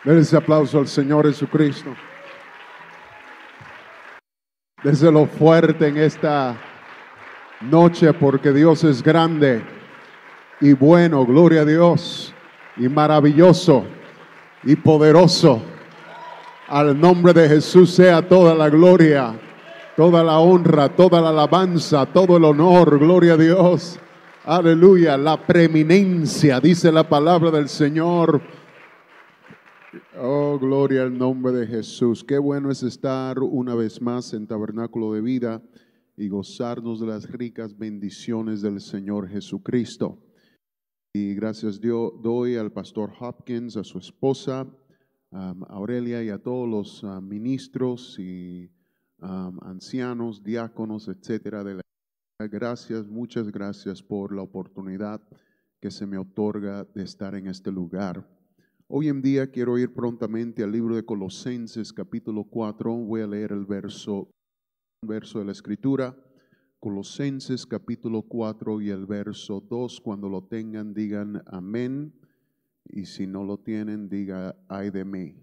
Denle ese aplauso al Señor Jesucristo. Déselo fuerte en esta noche, porque Dios es grande y bueno, gloria a Dios, y maravilloso y poderoso. Al nombre de Jesús sea toda la gloria, toda la honra, toda la alabanza, todo el honor, gloria a Dios. Aleluya, la preeminencia, dice la palabra del Señor. Oh, gloria al nombre de Jesús. Qué bueno es estar una vez más en Tabernáculo de Vida y gozarnos de las ricas bendiciones del Señor Jesucristo. Y gracias doy al pastor Hopkins, a su esposa, Aurelia, y a todos los ministros y ancianos, diáconos, etcétera, de la iglesia. Gracias, muchas gracias por la oportunidad que se me otorga de estar en este lugar. Hoy en día quiero ir prontamente al libro de Colosenses capítulo 4. Voy a leer el verso de la escritura. Colosenses capítulo 4 y el verso 2. Cuando lo tengan digan amén. Y si no lo tienen diga ay de mí.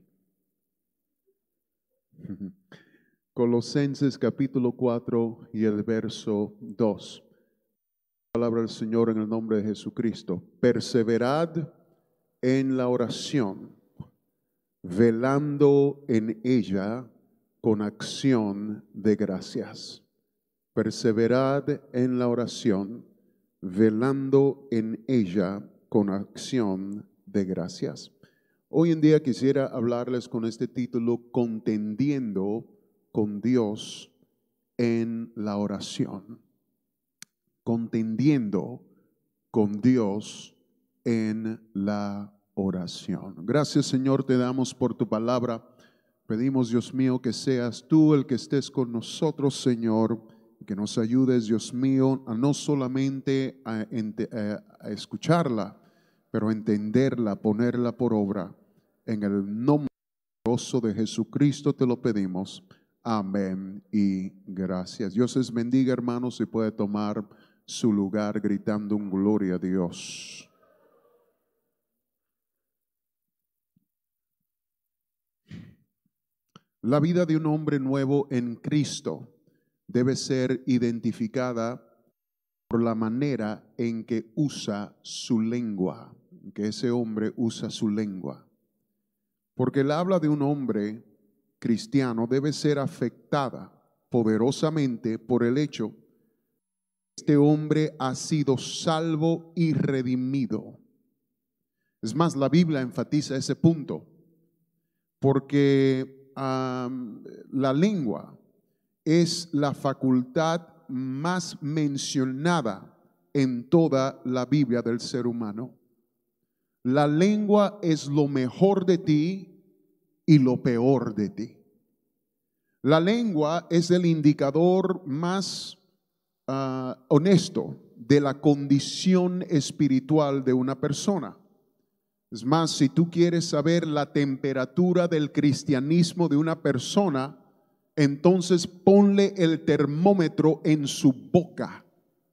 Colosenses capítulo 4 y el verso 2. Palabra del Señor en el nombre de Jesucristo. Perseverad en la oración, velando en ella con acción de gracias. Perseverad en la oración, velando en ella con acción de gracias. Hoy en día quisiera hablarles con este título: contendiendo con Dios en la oración. Contendiendo con Dios en la oración. Gracias, Señor, te damos por tu palabra. Pedimos, Dios mío, que seas tú el que estés con nosotros, Señor, que nos ayudes, Dios mío, a no solamente a escucharla, pero a entenderla, ponerla por obra. En el nombre poderoso de Jesucristo te lo pedimos. Amén y gracias. Dios les bendiga, hermanos, y puede tomar su lugar gritando un gloria a Dios. La vida de un hombre nuevo en Cristo debe ser identificada por la manera en que usa su lengua, que ese hombre usa su lengua. Porque el habla de un hombre cristiano debe ser afectada poderosamente por el hecho que este hombre ha sido salvo y redimido. Es más, la Biblia enfatiza ese punto, porque la lengua es la facultad más mencionada en toda la Biblia del ser humano. La lengua es lo mejor de ti y lo peor de ti. La lengua es el indicador más honesto de la condición espiritual de una persona. Es más, si tú quieres saber la temperatura del cristianismo de una persona, entonces ponle el termómetro en su boca.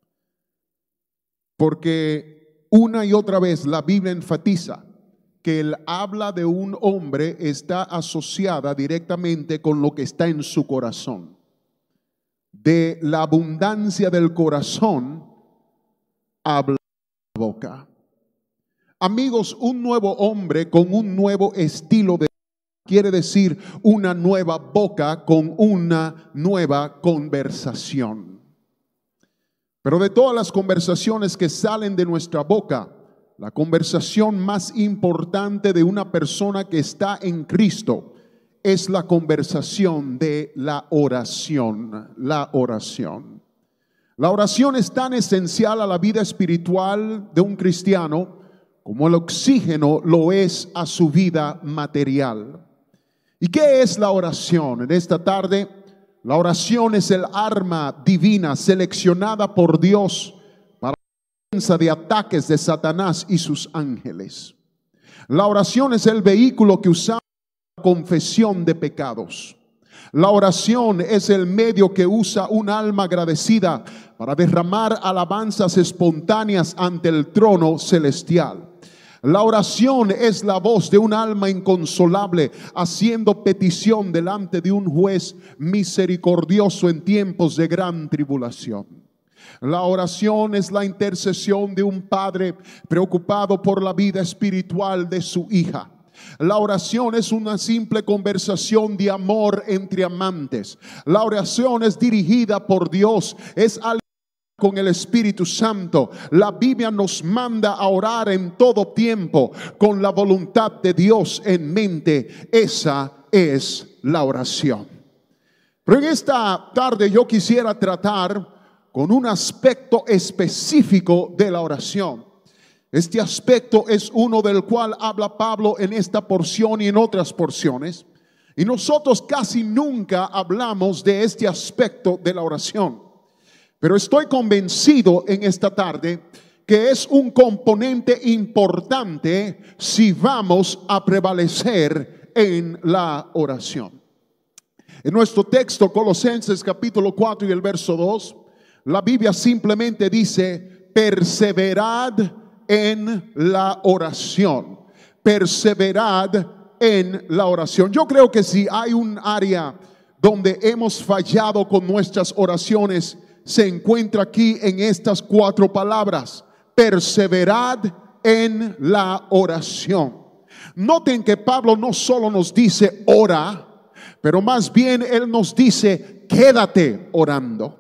Porque una y otra vez la Biblia enfatiza que el habla de un hombre está asociada directamente con lo que está en su corazón. De la abundancia del corazón habla la boca. Amigos, un nuevo hombre con un nuevo estilo de vida quiere decir una nueva boca con una nueva conversación. Pero de todas las conversaciones que salen de nuestra boca, la conversación más importante de una persona que está en Cristo es la conversación de la oración. La oración. La oración es tan esencial a la vida espiritual de un cristiano como el oxígeno lo es a su vida material. ¿Y qué es la oración? En esta tarde, la oración es el arma divina seleccionada por Dios para la defensa de ataques de Satanás y sus ángeles. La oración es el vehículo que usamos para la confesión de pecados. La oración es el medio que usa un alma agradecida para derramar alabanzas espontáneas ante el trono celestial. La oración es la voz de un alma inconsolable haciendo petición delante de un juez misericordioso en tiempos de gran tribulación. La oración es la intercesión de un padre preocupado por la vida espiritual de su hija. La oración es una simple conversación de amor entre amantes. La oración es dirigida por Dios, es algo con el Espíritu Santo. La Biblia nos manda a orar en todo tiempo con la voluntad de Dios en mente. Esa es la oración. Pero en esta tarde yo quisiera tratar con un aspecto específico de la oración. Este aspecto es uno del cual habla Pablo en esta porción y en otras porciones. Y nosotros casi nunca hablamos de este aspecto de la oración. Pero estoy convencido en esta tarde que es un componente importante si vamos a prevalecer en la oración. En nuestro texto, Colosenses capítulo 4 y el verso 2, la Biblia simplemente dice: perseverad en la oración. Perseverad en la oración. Yo creo que si hay un área donde hemos fallado con nuestras oraciones, se encuentra aquí en estas 4 palabras: perseverad en la oración. Noten que Pablo no solo nos dice ora, pero más bien él nos dice quédate orando,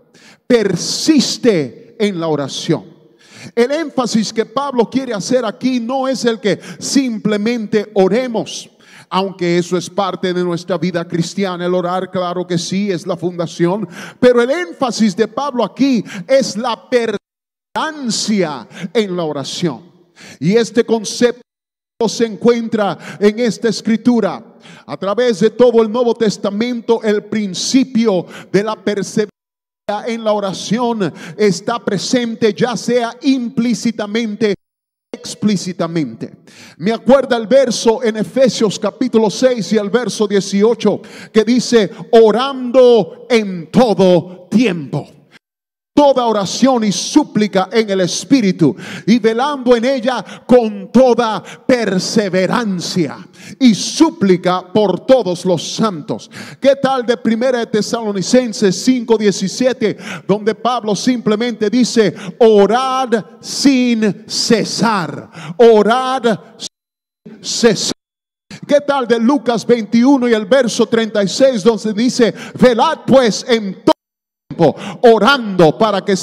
persiste en la oración. El énfasis que Pablo quiere hacer aquí no es el que simplemente oremos, aunque eso es parte de nuestra vida cristiana. El orar, claro que sí, es la fundación, pero el énfasis de Pablo aquí es la perseverancia en la oración. Y este concepto se encuentra en esta escritura. A través de todo el Nuevo Testamento, el principio de la perseverancia en la oración está presente, ya sea implícitamente, explícitamente. Me acuerda el verso en Efesios capítulo 6 y el verso 18 que dice: orando en todo tiempo, toda oración y súplica en el Espíritu, y velando en ella con toda perseverancia y súplica por todos los santos. ¿Qué tal de 1 Tesalonicenses 5:17, donde Pablo simplemente dice: orad sin cesar, orad sin cesar? ¿Qué tal de Lucas 21 y el verso 36, donde dice: velad pues en todo tiempo, orando para que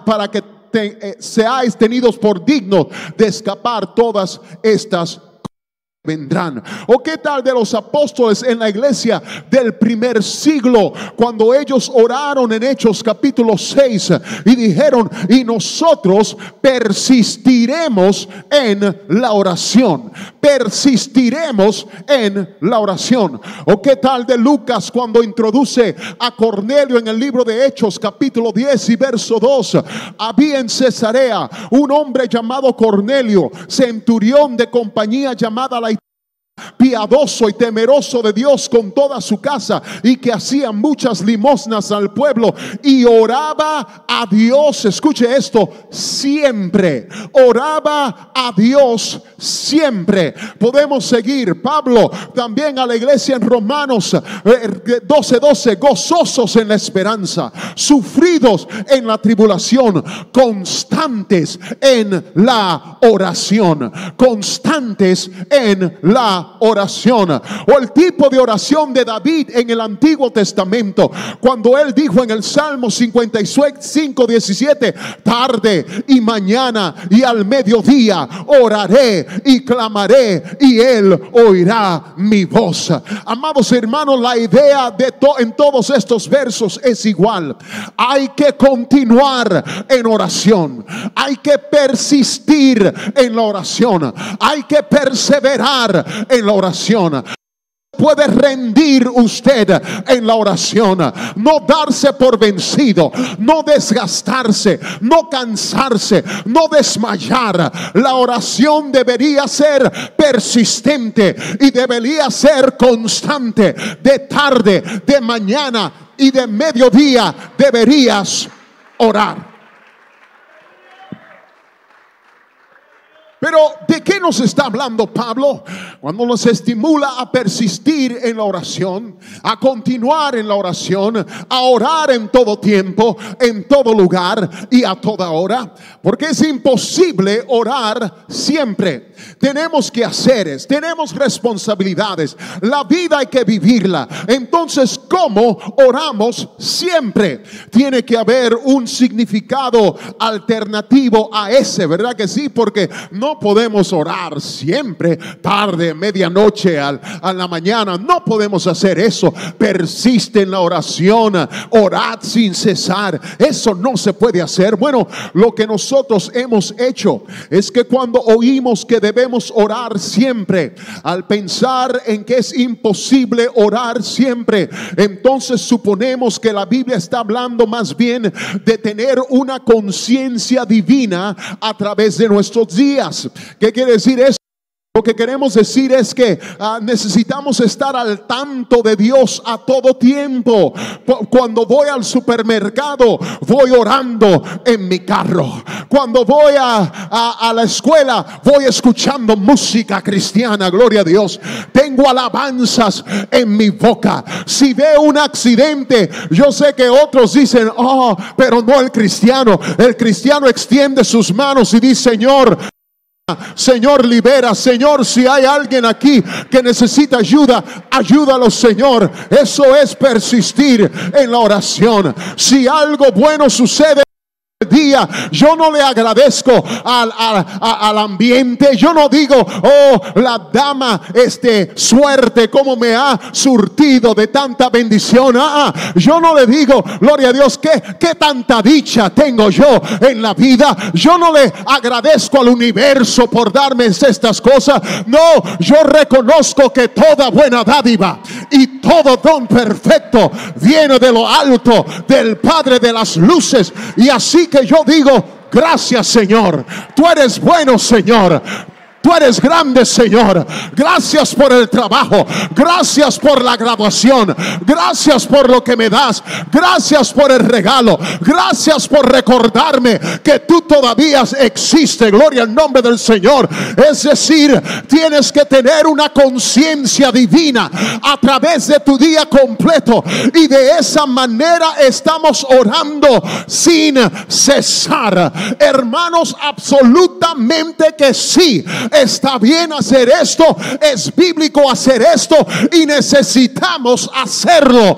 seáis tenidos por dignos de escapar todas estas vendrán? ¿O qué tal de los apóstoles en la iglesia del primer siglo, cuando ellos oraron en Hechos capítulo 6 y dijeron: y nosotros persistiremos en la oración, persistiremos en la oración? ¿O qué tal de Lucas cuando introduce a Cornelio en el libro de Hechos capítulo 10 y verso 2? Había en Cesarea un hombre llamado Cornelio, centurión de compañía llamada la piadoso y temeroso de Dios con toda su casa, y que hacía muchas limosnas al pueblo y oraba a Dios. Escuche esto: siempre oraba a Dios siempre. Podemos seguir. Pablo también a la iglesia en Romanos 12:12: gozosos en la esperanza, sufridos en la tribulación, constantes en la oración, constantes en la oración. O el tipo de oración de David en el Antiguo Testamento, cuando él dijo en el Salmo 55:17: tarde y mañana y al mediodía oraré y clamaré y él oirá mi voz. Amados hermanos, la idea de en todos estos versos es igual: hay que continuar en oración, hay que persistir en la oración, hay que perseverar en la oración. Puede rendir usted en la oración, no darse por vencido, no desgastarse, no cansarse, no desmayar. La oración debería ser persistente y debería ser constante. De tarde, de mañana y de mediodía deberías orar. Pero ¿de qué nos está hablando Pablo? Cuando nos estimula a persistir en la oración, a continuar en la oración, a orar en todo tiempo, en todo lugar y a toda hora. Porque es imposible orar siempre. Tenemos quehaceres, tenemos responsabilidades. La vida hay que vivirla. Entonces, ¿cómo oramos siempre? Tiene que haber un significado alternativo a ese, ¿verdad que sí? Porque no podemos orar siempre, tarde, medianoche, a la mañana. No podemos hacer eso. Persiste en la oración, orad sin cesar. Eso no se puede hacer. Bueno, lo que nosotros hemos hecho es que cuando oímos que debemos orar siempre, al pensar en que es imposible orar siempre, entonces suponemos que la Biblia está hablando más bien de tener una conciencia divina a través de nuestros días. ¿Qué quiere decir eso? Lo que queremos decir es que necesitamos estar al tanto de Dios a todo tiempo. Cuando voy al supermercado, voy orando en mi carro. Cuando voy a la escuela, voy escuchando música cristiana, gloria a Dios. Tengo alabanzas en mi boca. Si veo un accidente, yo sé que otros dicen, oh, pero no el cristiano. El cristiano extiende sus manos y dice, Señor, libera. Señor, si hay alguien aquí que necesita ayuda, ayúdalo, Señor. Eso es persistir en la oración. Si algo bueno sucede día, yo no le agradezco al ambiente. Yo no digo, oh, la dama, suerte, como me ha surtido de tanta bendición. Yo no le digo, gloria a Dios, que tanta dicha tengo yo en la vida. Yo no le agradezco al universo por darme estas cosas. No, yo reconozco que toda buena dádiva y todo don perfecto viene de lo alto, del Padre de las luces. Y así que yo digo, gracias, Señor. Tú eres bueno, Señor. Tú eres grande, Señor. Gracias por el trabajo. Gracias por la graduación. Gracias por lo que me das. Gracias por el regalo. Gracias por recordarme que tú todavía existes. Gloria al nombre del Señor. Es decir, tienes que tener una conciencia divina a través de tu día completo. Y de esa manera estamos orando sin cesar. Hermanos, absolutamente que sí. Está bien hacer esto, es bíblico hacer esto y necesitamos hacerlo.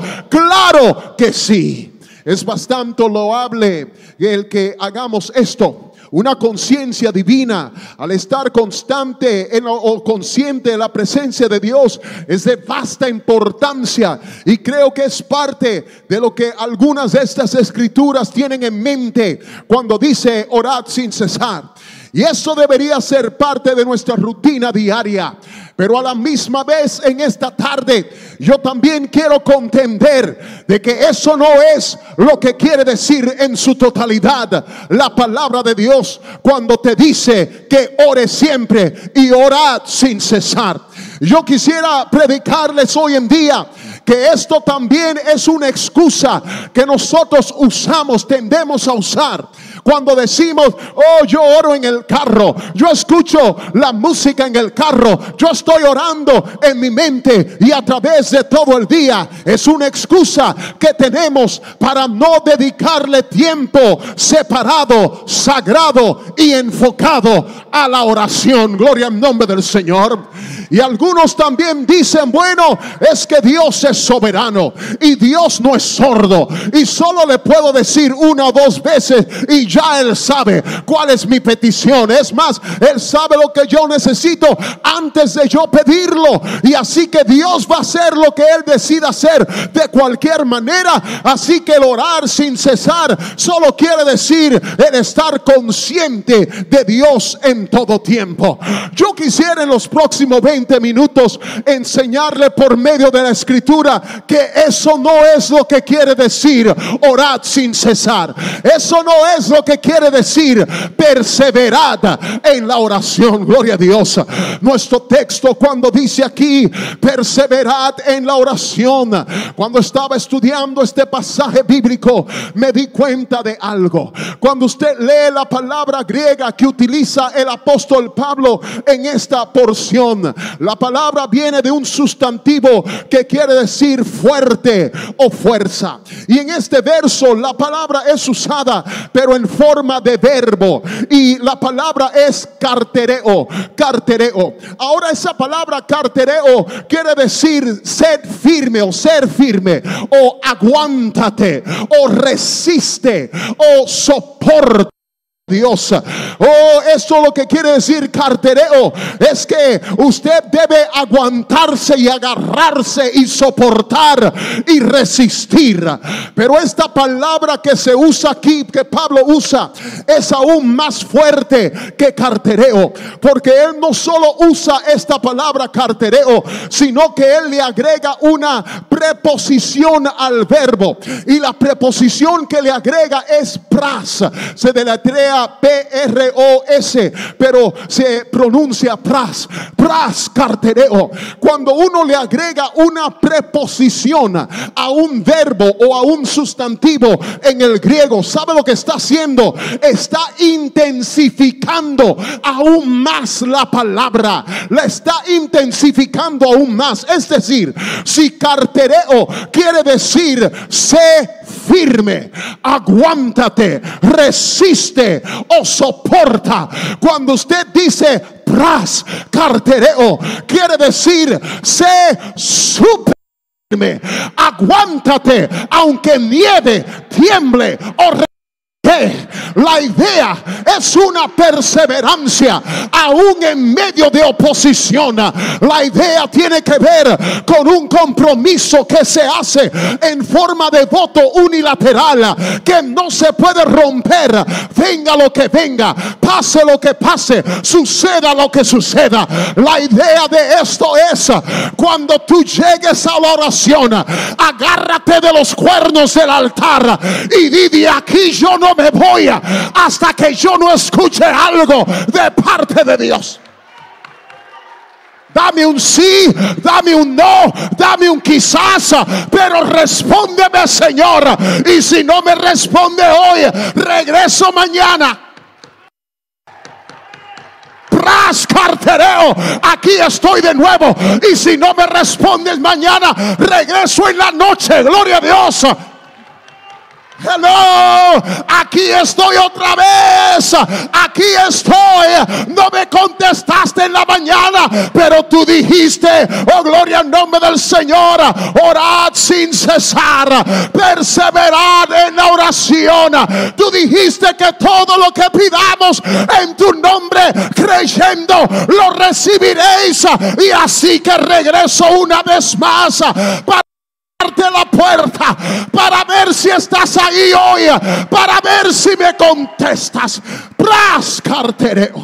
Claro que sí. Es bastante loable el que hagamos esto. Una conciencia divina, al estar constante o consciente de la presencia de Dios, es de vasta importancia. Y creo que es parte de lo que algunas de estas escrituras tienen en mente cuando dice orad sin cesar. Y eso debería ser parte de nuestra rutina diaria. Pero a la misma vez, en esta tarde, yo también quiero contender de que eso no es lo que quiere decir en su totalidad la palabra de Dios cuando te dice que ore siempre y orad sin cesar. Yo quisiera predicarles hoy en día que esto también es una excusa que nosotros tendemos a usar. Cuando decimos, oh, yo oro en el carro, yo escucho la música en el carro, yo estoy orando en mi mente y a través de todo el día. Es una excusa que tenemos para no dedicarle tiempo separado, sagrado y enfocado a la oración. Gloria al nombre del Señor. Y algunos también dicen, bueno, es que Dios es soberano y Dios no es sordo y solo le puedo decir una o dos veces y ya Él sabe cuál es mi petición. Es más, Él sabe lo que yo necesito antes de yo pedirlo. Y así que Dios va a hacer lo que Él decida hacer de cualquier manera. Así que el orar sin cesar solo quiere decir el estar consciente de Dios en todo tiempo. Yo quisiera en los próximos 20 minutos enseñarle por medio de la escritura que eso no es lo que quiere decir orad sin cesar. Eso no es lo lo que quiere decir perseverad en la oración? Gloria a Dios. Nuestro texto cuando dice aquí perseverad en la oración, cuando estaba estudiando este pasaje bíblico me di cuenta de algo. Cuando usted lee la palabra griega que utiliza el apóstol Pablo en esta porción, la palabra viene de un sustantivo que quiere decir fuerte o fuerza, y en este verso la palabra es usada pero en forma de verbo, y la palabra es cartereo. Ahora esa palabra cartereo quiere decir ser firme o ser firme, o aguántate, o resiste, o soporta. Dios. Esto lo que quiere decir cartereo es que usted debe aguantarse y agarrarse y soportar y resistir. Pero esta palabra que se usa aquí, que Pablo usa, es aún más fuerte que cartereo, porque él no solo usa esta palabra cartereo, sino que él le agrega una preposición al verbo, y la preposición que le agrega es pras. Se deletrea P-R-O-S, pero se pronuncia pras, cartereo. Cuando uno le agrega una preposición a un verbo o a un sustantivo en el griego, ¿sabe lo que está haciendo? Está intensificando aún más la palabra, la está intensificando aún más. Es decir, si cartereo quiere decir sé firme, aguántate, resiste o soporta, cuando usted dice pras, cartereo, quiere decir sé súper firme, aguántate aunque nieve, tiemble o la idea es una perseverancia aún en medio de oposición. La idea tiene que ver con un compromiso que se hace en forma de voto unilateral, que no se puede romper, venga lo que venga, pase lo que pase, suceda lo que suceda. La idea de esto es: cuando tú llegues a la oración, agárrate de los cuernos del altar y di: de aquí yo no me voy hasta que yo no escuche algo de parte de Dios. Dame un sí, dame un no, dame un quizás, pero respóndeme, Señor. Y si no me responde hoy, regreso mañana. Pras, cartereo, aquí estoy de nuevo. Y si no me respondes mañana, regreso en la noche. Gloria a Dios. Hello, aquí estoy otra vez. Aquí estoy. No me contestaste en la mañana, pero tú dijiste, oh gloria al nombre del Señor, orad sin cesar, perseverad en la oración. Tú dijiste que todo lo que pidamos en tu nombre, creyendo, lo recibiréis. Y así que regreso una vez más para la puerta, para ver si estás ahí hoy, para ver si me contestas. Pras, cartereo.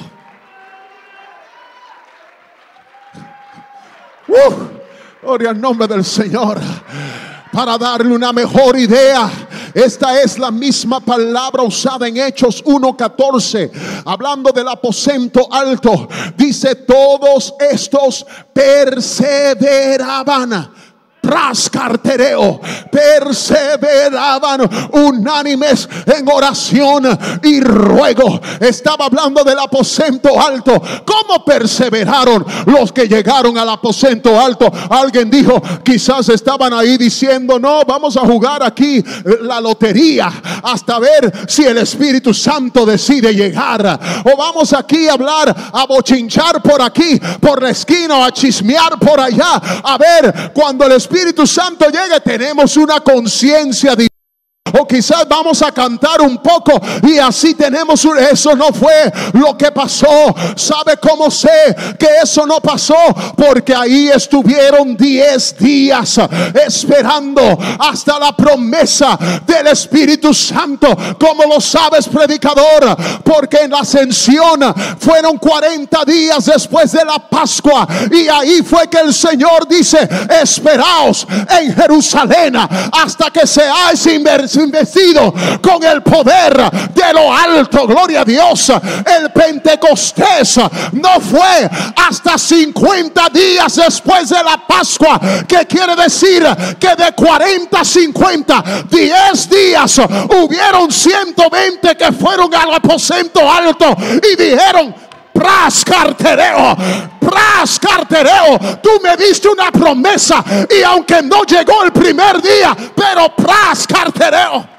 Gloria al nombre del Señor. Para darle una mejor idea, esta es la misma palabra usada en Hechos 1:14, hablando del aposento alto. Dice: todos estos perseveraban. Pras, cartereo, perseveraban unánimes en oración y ruego. Estaba hablando del aposento alto. ¿Cómo perseveraron los que llegaron al aposento alto? Alguien dijo, quizás estaban ahí diciendo: no, vamos a jugar aquí la lotería hasta ver si el Espíritu Santo decide llegar, o vamos aquí a hablar, a bochinchar por aquí, por la esquina, o a chismear por allá, a ver cuando el Espíritu Santo llegue tenemos una conciencia de... O quizás vamos a cantar un poco y así tenemos un... Eso no fue lo que pasó. ¿Sabe cómo sé que eso no pasó? Porque ahí estuvieron 10 días esperando hasta la promesa del Espíritu Santo. ¿Cómo lo sabes, predicador? Porque en la ascensión fueron 40 días después de la Pascua, y ahí fue que el Señor dice: esperaos en Jerusalén hasta que seáis investido con el poder de lo alto. Gloria a Dios. El Pentecostés no fue hasta 50 días después de la Pascua, que quiere decir que de 40 a 50, 10 días, hubieron 120 que fueron al aposento alto y dijeron: pras cartereo, pras cartereo. Tú me diste una promesa, y aunque no llegó el primer día, pero pras cartereo.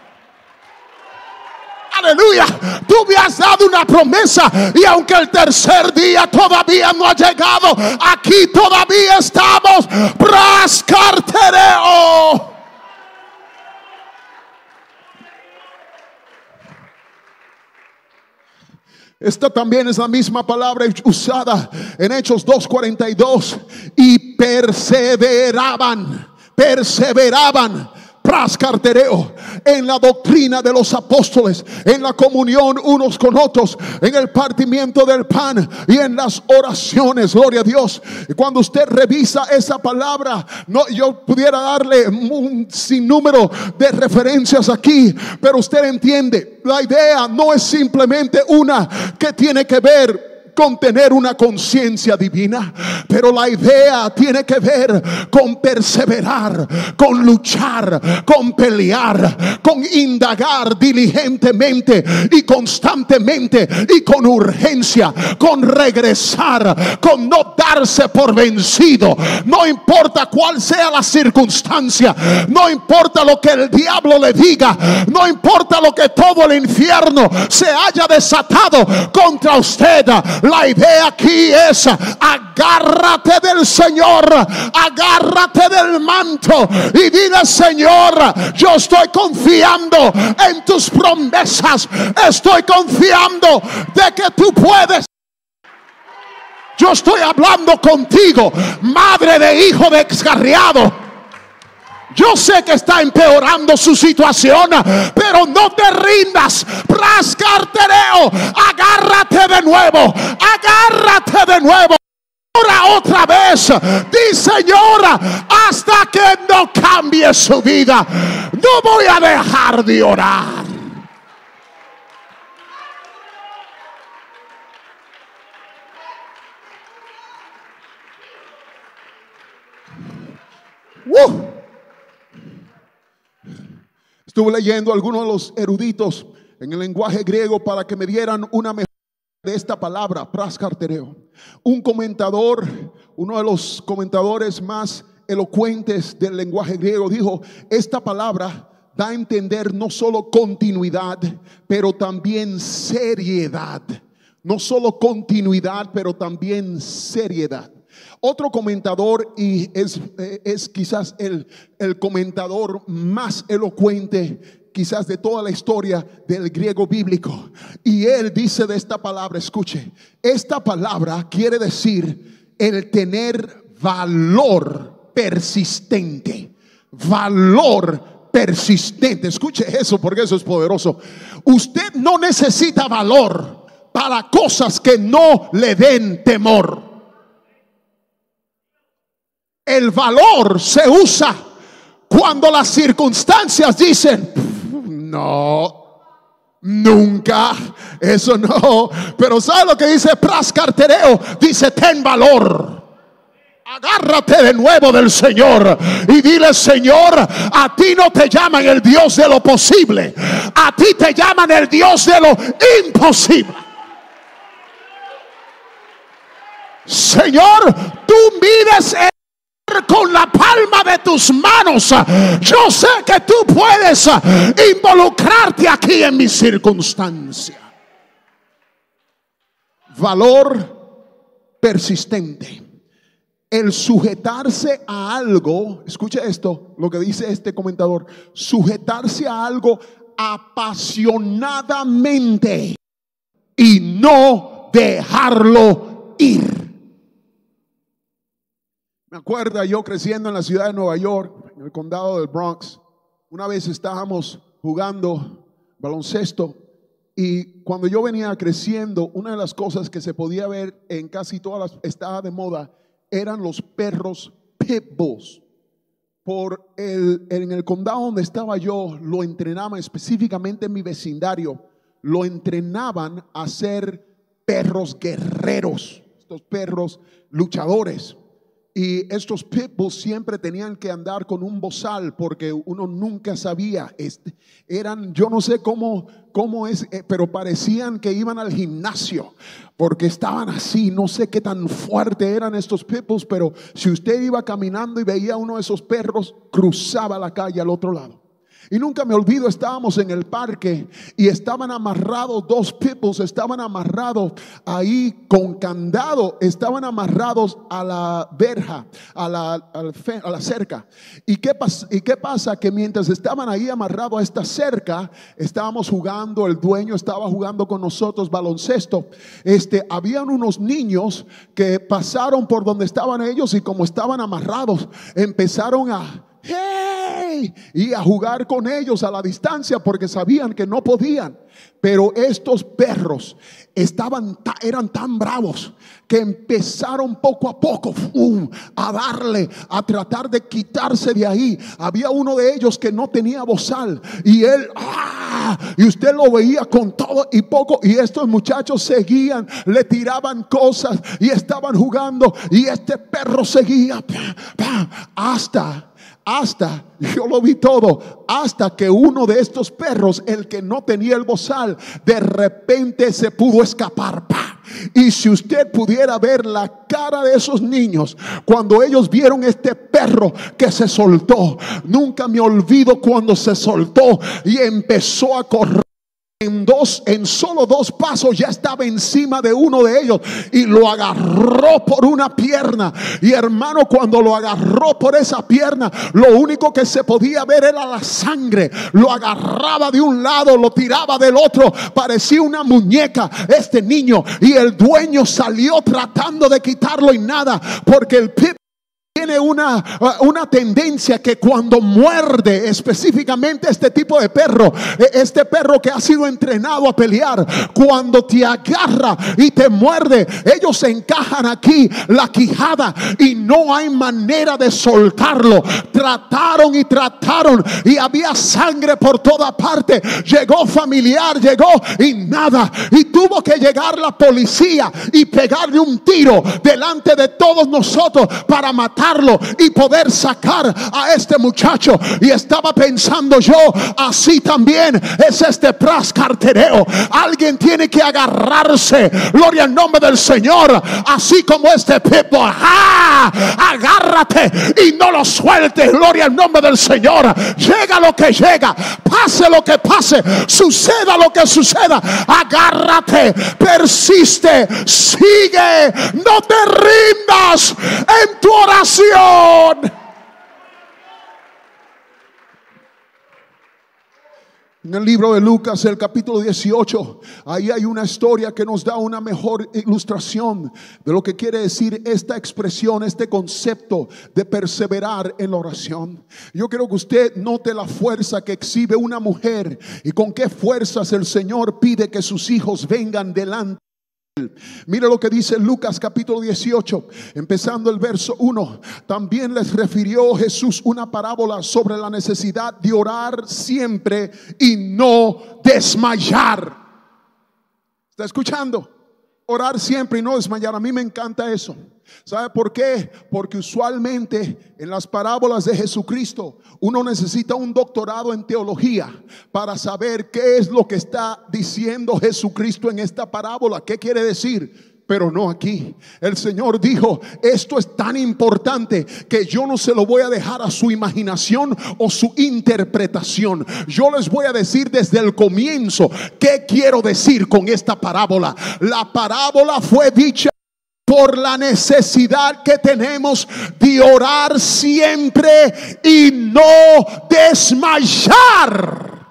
Aleluya. Tú me has dado una promesa, y aunque el tercer día todavía no ha llegado, aquí todavía estamos. Pras cartereo. Esta también es la misma palabra usada en Hechos 2:42. Y perseveraban prascartereo, en la doctrina de los apóstoles, en la comunión unos con otros, en el partimiento del pan y en las oraciones. Gloria a Dios. Y cuando usted revisa esa palabra, yo pudiera darle un sinnúmero de referencias aquí, pero usted entiende, la idea no es simplemente una que tiene que ver con tener una conciencia divina, pero la idea tiene que ver con perseverar, con luchar, con pelear, con indagar diligentemente y constantemente y con urgencia, con regresar, con no darse por vencido. No importa cuál sea la circunstancia, no importa lo que el diablo le diga, no importa lo que todo el infierno se haya desatado contra usted. La idea aquí es: agárrate del Señor, agárrate del manto y dile: Señor, yo estoy confiando en tus promesas, estoy confiando de que tú puedes. Yo estoy hablando contigo, madre de hijo descarriado. Yo sé que está empeorando su situación, pero no te rindas. Prascartereo, agárrate de nuevo, agárrate de nuevo. Ora otra vez, di: Señor, hasta que no cambie su vida, no voy a dejar de orar. Estuve leyendo a algunos de los eruditos en el lenguaje griego para que me dieran una mejor de esta palabra, prascartereo. Un comentador, uno de los comentadores más elocuentes del lenguaje griego, dijo: esta palabra da a entender no solo continuidad, pero también seriedad. No solo continuidad, pero también seriedad. Otro comentador, y es quizás el comentador más elocuente quizás de toda la historia del griego bíblico, y él dice de esta palabra, escuche, esta palabra quiere decir el tener valor persistente. Valor persistente. Escuche eso, porque eso es poderoso. Usted no necesita valor para cosas que no le den temor. El valor se usa cuando las circunstancias dicen: no, nunca, eso no. Pero ¿sabe lo que dice prascartereo? Dice: ten valor. Agárrate de nuevo del Señor y dile: Señor, a ti no te llaman el Dios de lo posible, a ti te llaman el Dios de lo imposible. Señor, tú mides con la palma de tus manos. Yo sé que tú puedes involucrarte aquí en mi circunstancia. Valor persistente. El sujetarse a algo, escuche esto, lo que dice este comentador: sujetarse a algo apasionadamente y no dejarlo ir. Me acuerdo yo creciendo en la ciudad de Nueva York, en el condado del Bronx. Una vez estábamos jugando baloncesto, y cuando yo venía creciendo, una de las cosas que se podía ver en casi todas las, estaba de moda, eran los perros pit bulls. en el condado donde estaba yo, lo entrenaban específicamente en mi vecindario, lo entrenaban a ser perros guerreros, estos perros luchadores. Y estos pitbulls siempre tenían que andar con un bozal porque uno nunca sabía. Eran, yo no sé cómo es, pero parecían que iban al gimnasio porque estaban así. No sé qué tan fuerte eran estos pitbulls, pero si usted iba caminando y veía uno de esos perros, cruzaba la calle al otro lado. Y nunca me olvido, estábamos en el parque y estaban amarrados dos pitbulls, estaban amarrados ahí con candado, estaban amarrados a la verja, a la cerca. ¿Y qué pasa? Que mientras estaban ahí amarrados a esta cerca, estábamos jugando, el dueño estaba jugando con nosotros baloncesto. Habían unos niños que pasaron por donde estaban ellos y como estaban amarrados, empezaron a ¡hey! Y a jugar con ellos a la distancia porque sabían que no podían. Pero estos perros eran tan bravos que empezaron poco a poco a darle, a tratar de quitarse de ahí. Había uno de ellos que no tenía bozal y él y usted lo veía con todo y poco, y estos muchachos seguían, le tiraban cosas y estaban jugando, y este perro seguía hasta yo lo vi todo, hasta que uno de estos perros, el que no tenía el bozal, de repente se pudo escapar. Y si usted pudiera ver la cara de esos niños cuando ellos vieron este perro que se soltó, nunca me olvido cuando se soltó y empezó a correr. En solo 2 pasos ya estaba encima de uno de ellos y lo agarró por una pierna. Y hermano, cuando lo agarró por esa pierna, lo único que se podía ver era la sangre. Lo agarraba de un lado, lo tiraba del otro, parecía una muñeca este niño. Y el dueño salió tratando de quitarlo y nada, porque el pitbull tiene una tendencia que cuando muerde, específicamente este tipo de perro, este perro que ha sido entrenado a pelear, cuando te agarra y te muerde, ellos se encajan aquí la quijada y no hay manera de soltarlo. Trataron y había sangre por toda parte. Llegó familiar, y nada, y tuvo que llegar la policía y pegarle un tiro delante de todos nosotros para matarlo y poder sacar a este muchacho. Y estaba pensando yo, así también es este prascartereo. Alguien tiene que agarrarse, gloria al nombre del Señor, así como este pitbull. Agárrate y no lo sueltes, gloria al nombre del Señor. Llega lo que llega, pase lo que pase, suceda lo que suceda, agárrate, persiste, sigue, no te rindas en tu oración. En el libro de Lucas, el capítulo 18, ahí hay una historia que nos da una mejor ilustración de lo que quiere decir esta expresión, este concepto de perseverar en la oración. Yo quiero que usted note la fuerza que exhibe una mujer y con qué fuerzas el Señor pide que sus hijos vengan delante. Mire lo que dice Lucas capítulo 18, empezando el verso 1. También les refirió Jesús una parábola sobre la necesidad de orar siempre y no desmayar. ¿Está escuchando? Orar siempre y no desmayar. A mí me encanta eso. ¿Sabe por qué? Porque usualmente en las parábolas de Jesucristo uno necesita un doctorado en teología para saber qué es lo que está diciendo Jesucristo en esta parábola. ¿Qué quiere decir? Pero no aquí. El Señor dijo: esto es tan importante que yo no se lo voy a dejar a su imaginación o su interpretación. Yo les voy a decir desde el comienzo qué quiero decir con esta parábola. La parábola fue dicha por la necesidad que tenemos de orar siempre y no desmayar.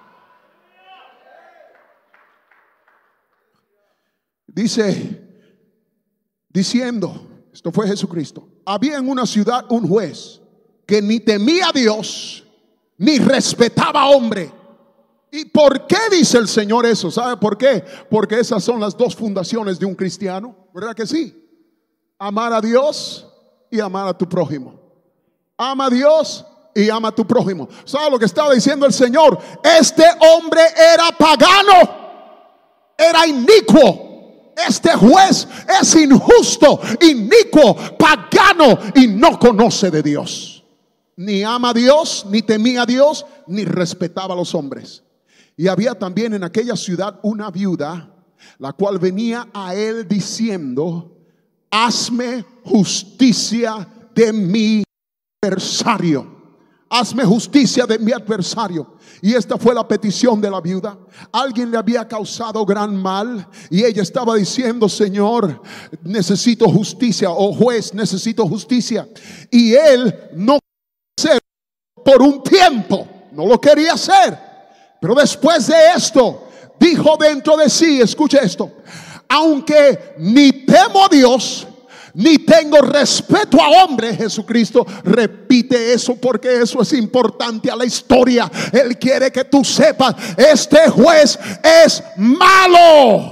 Diciendo, esto fue Jesucristo: había en una ciudad un juez que ni temía a Dios ni respetaba a hombre. ¿Y por qué dice el Señor eso? ¿Sabe por qué? Porque esas son las 2 fundaciones de un cristiano, ¿verdad que sí? Amar a Dios y amar a tu prójimo. Ama a Dios y ama a tu prójimo. ¿Sabes lo que estaba diciendo el Señor? Este hombre era pagano, era inicuo. Este juez es injusto, inicuo, pagano y no conoce de Dios. Ni ama a Dios, ni temía a Dios, ni respetaba a los hombres. Y había también en aquella ciudad una viuda, la cual venía a él diciendo: hazme justicia de mi adversario. Hazme justicia de mi adversario. Y esta fue la petición de la viuda. Alguien le había causado gran mal y ella estaba diciendo: Señor, necesito justicia, o juez, necesito justicia. Y él no quería hacer por un tiempo, no lo quería hacer. Pero después de esto dijo dentro de sí, escuche esto: aunque ni temo a Dios ni tengo respeto a hombre. Jesucristo repite eso porque eso es importante a la historia. Él quiere que tú sepas: este juez es malo.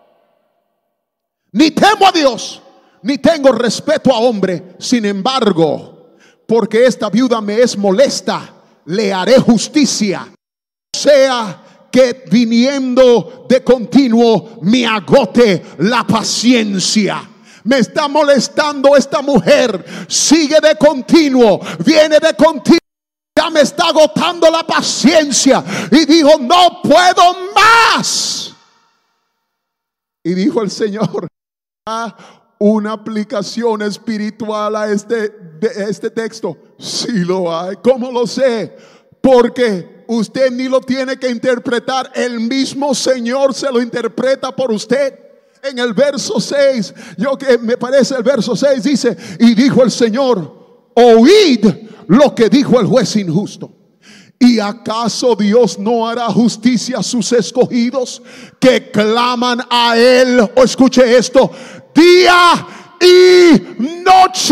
Ni temo a Dios ni tengo respeto a hombre. Sin embargo, porque esta viuda me es molesta, le haré justicia, sea que viniendo de continuo me agote la paciencia. Me está molestando esta mujer, sigue de continuo, viene de continuo, ya me está agotando la paciencia. Y dijo: no puedo más. Y dijo el Señor: una aplicación espiritual a este texto. Sí lo hay. ¿Cómo lo sé? Porque usted ni lo tiene que interpretar, el mismo Señor se lo interpreta por usted. En el verso 6, me parece el verso 6 dice: y dijo el Señor: oíd lo que dijo el juez injusto. ¿Y acaso Dios no hará justicia a sus escogidos que claman a Él? O escuche esto: día y noche.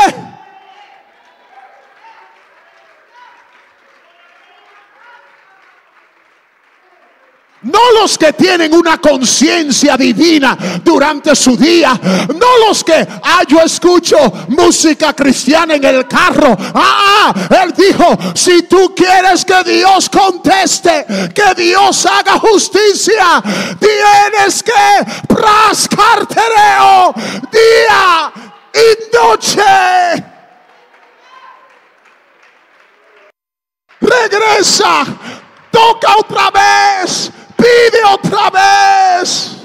No los que tienen una conciencia divina durante su día. No los que, yo escucho música cristiana en el carro. Él dijo: si tú quieres que Dios conteste, que Dios haga justicia, tienes que prascartereo día y noche. Regresa, toca otra vez, pide otra vez.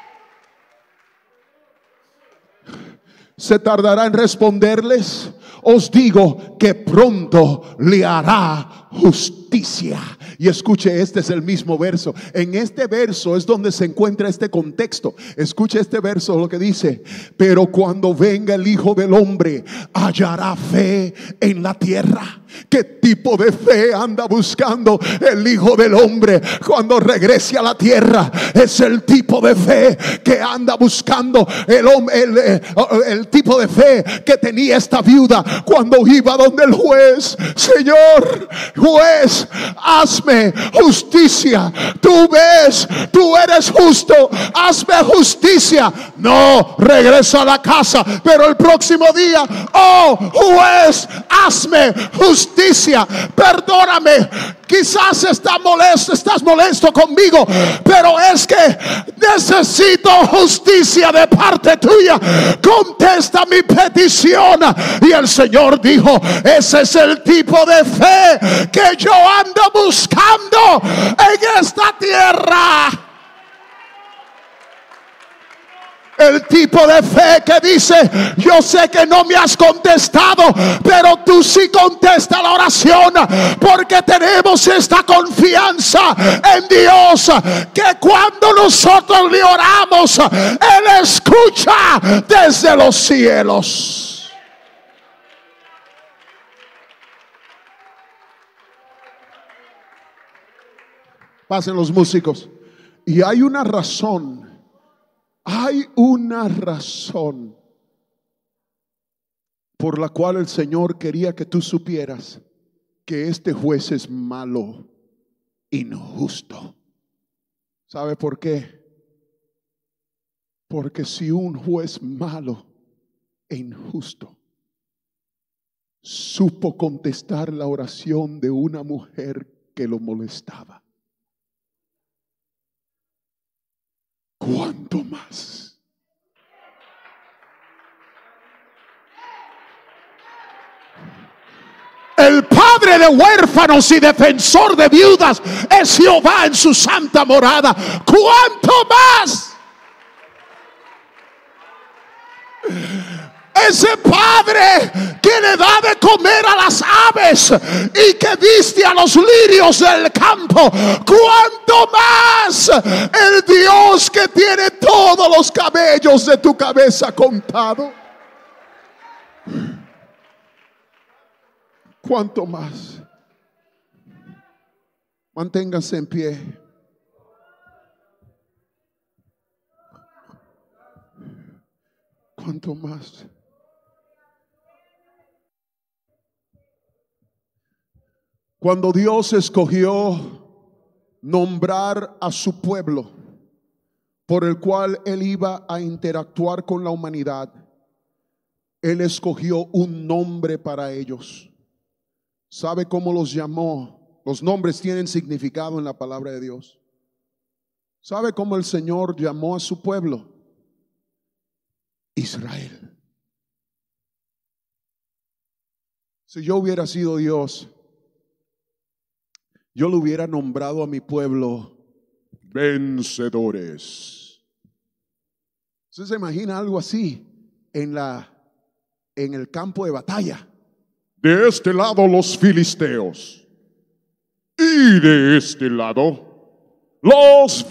¿Se tardará en responderles? Os digo que pronto le hará justicia. Y escuche, este es el mismo verso. En este verso es donde se encuentra este contexto. Escuche este verso, lo que dice: pero cuando venga el Hijo del Hombre, hallará fe en la tierra. ¿Qué tipo de fe anda buscando el Hijo del Hombre cuando regrese a la tierra? Es el tipo de fe que anda buscando el tipo de fe que tenía esta viuda cuando iba donde el juez. Señor juez, hazme justicia. Tú ves, tú eres justo, hazme justicia. No, regresa a la casa, pero el próximo día: oh juez, hazme justicia. Perdóname, quizás estás molesto conmigo, pero es que necesito justicia de parte tuya. Contesta mi petición. Y el Señor dijo: ese es el tipo de fe que yo ando buscando en esta tierra. El tipo de fe que dice: yo sé que no me has contestado, pero tú sí contesta la oración, porque tenemos esta confianza en Dios, que cuando nosotros le oramos, Él escucha desde los cielos. Pasen los músicos. Y hay una razón. Hay una razón por la cual el Señor quería que tú supieras que este juez es malo, injusto. ¿Sabe por qué? Porque si un juez malo e injusto supo contestar la oración de una mujer que lo molestaba. ¿Cuánto más? El padre de huérfanos y defensor de viudas es Jehová en su santa morada. ¿Cuánto más? Ese padre que le da de comer a las aves y que viste a los lirios del campo, ¿cuánto más el Dios que tiene todos los cabellos de tu cabeza contado? ¿Cuánto más? Manténganse en pie. ¿Cuánto más? Cuando Dios escogió nombrar a su pueblo, por el cual Él iba a interactuar con la humanidad, Él escogió un nombre para ellos. ¿Sabe cómo los llamó? Los nombres tienen significado en la palabra de Dios. ¿Sabe cómo el Señor llamó a su pueblo? Israel. Si yo hubiera sido Dios, yo le hubiera nombrado a mi pueblo vencedores. ¿Usted se imagina algo así en el campo de batalla? De este lado los filisteos y de este lado los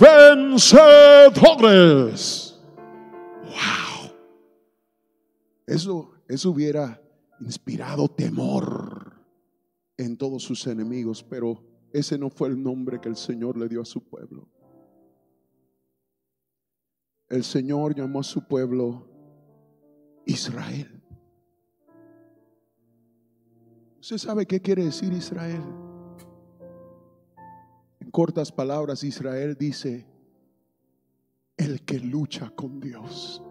vencedores. Wow. Eso hubiera inspirado temor en todos sus enemigos, pero ese no fue el nombre que el Señor le dio a su pueblo. El Señor llamó a su pueblo Israel. ¿Usted sabe qué quiere decir Israel? En cortas palabras, Israel dice: el que lucha con Dios,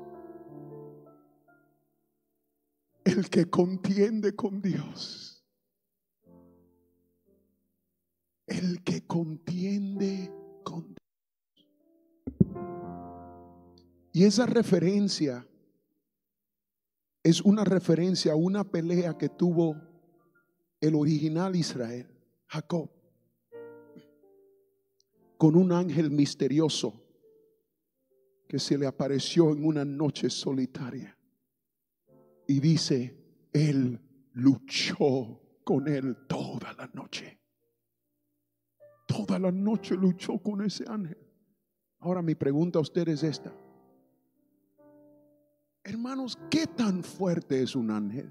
el que contiende con Dios, el que contiende con Dios. Y esa referencia es una referencia a una pelea que tuvo el original Israel, Jacob, con un ángel misterioso que se le apareció en una noche solitaria. Y dice, él luchó con él toda la noche. Toda la noche luchó con ese ángel. Ahora mi pregunta a ustedes es esta: hermanos, ¿qué tan fuerte es un ángel?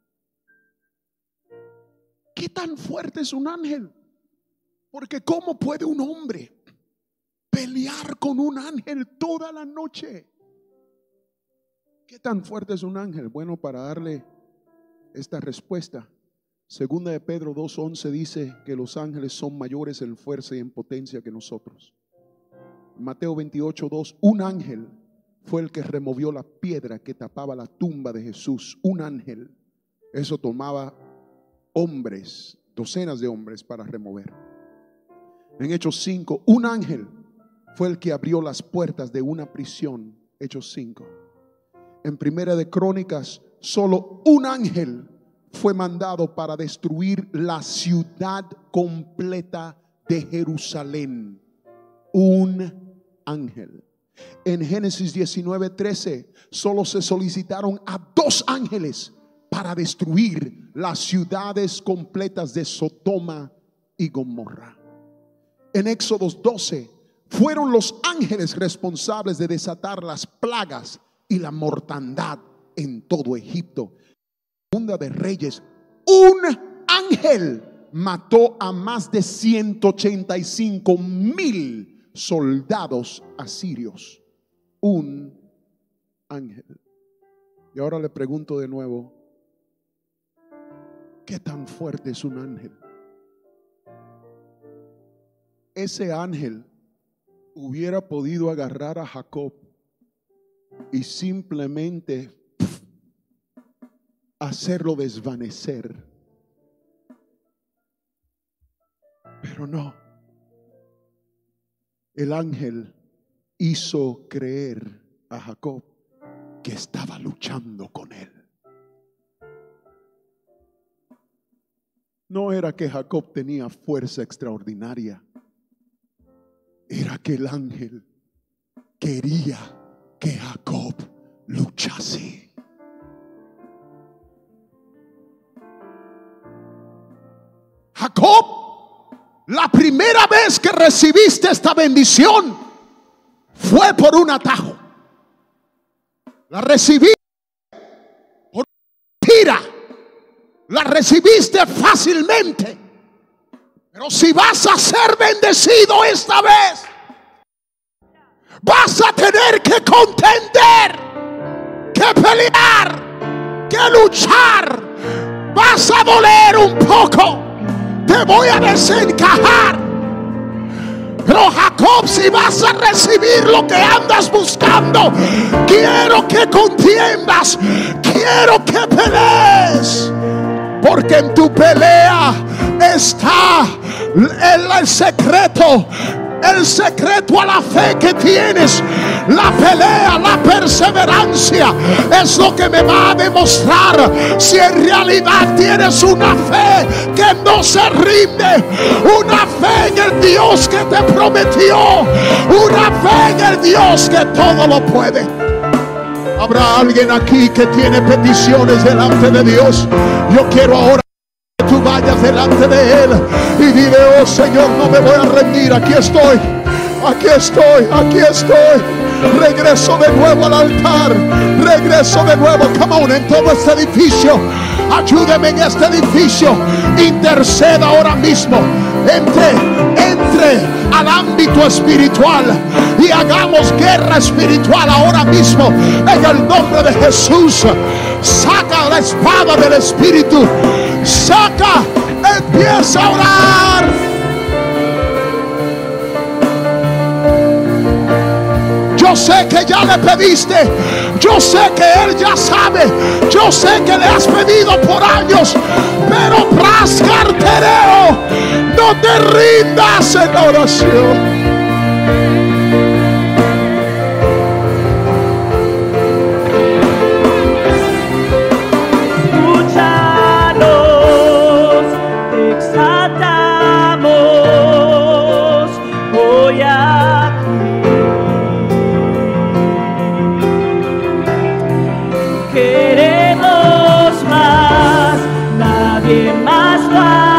¿Qué tan fuerte es un ángel? Porque ¿cómo puede un hombre pelear con un ángel toda la noche? ¿Qué tan fuerte es un ángel? Bueno, para darle esta respuesta, segunda de Pedro 2:11 dice que los ángeles son mayores en fuerza y en potencia que nosotros. Mateo 28:2, un ángel fue el que removió la piedra que tapaba la tumba de Jesús. Un ángel. Eso tomaba hombres, docenas de hombres para remover. En Hechos 5, un ángel fue el que abrió las puertas de una prisión. Hechos 5. En Primera de Crónicas, solo un ángel fue mandado para destruir la ciudad completa de Jerusalén. Un ángel. En Génesis 19:13 solo se solicitaron a 2 ángeles para destruir las ciudades completas de Sodoma y Gomorra. En Éxodos 12 fueron los ángeles responsables de desatar las plagas y la mortandad en todo Egipto. Segunda de Reyes, un ángel mató a más de 185,000 soldados asirios. Un ángel. Y ahora le pregunto de nuevo, ¿qué tan fuerte es un ángel? Ese ángel hubiera podido agarrar a Jacob y simplemente hacerlo desvanecer. Pero no. El ángel hizo creer a Jacob que estaba luchando con él. No era que Jacob tenía fuerza extraordinaria, era que el ángel quería que Jacob luchase. Jacob, la primera vez que recibiste esta bendición fue por un atajo. La recibiste por mentira. La recibiste fácilmente. Pero si vas a ser bendecido esta vez, vas a tener que contender, que pelear, que luchar. Vas a doler un poco. Te voy a desencajar. Pero Jacob, si vas a recibir lo que andas buscando, quiero que contiendas, quiero que pelees. Porque en tu pelea está el secreto a la fe que tienes. La pelea, la perseverancia es lo que me va a demostrar si en realidad tienes una fe que no se rinde, una fe en el Dios que te prometió, una fe en el Dios que todo lo puede. Habrá alguien aquí que tiene peticiones delante de Dios. Yo quiero ahora que tú vayas delante de Él y dile: oh Señor, no me voy a rendir. Aquí estoy, aquí estoy, aquí estoy. Regreso de nuevo al altar. Regreso de nuevo. Come on, en todo este edificio. Ayúdeme en este edificio. Interceda ahora mismo. Entre al ámbito espiritual y hagamos guerra espiritual ahora mismo en el nombre de Jesús. Saca la espada del Espíritu. Saca, empieza a orar. Yo sé que ya le pediste. Yo sé que Él ya sabe. Yo sé que le has pedido por años. Pero prascartereo, no te rindas en la oración. Queremos más, nadie más va.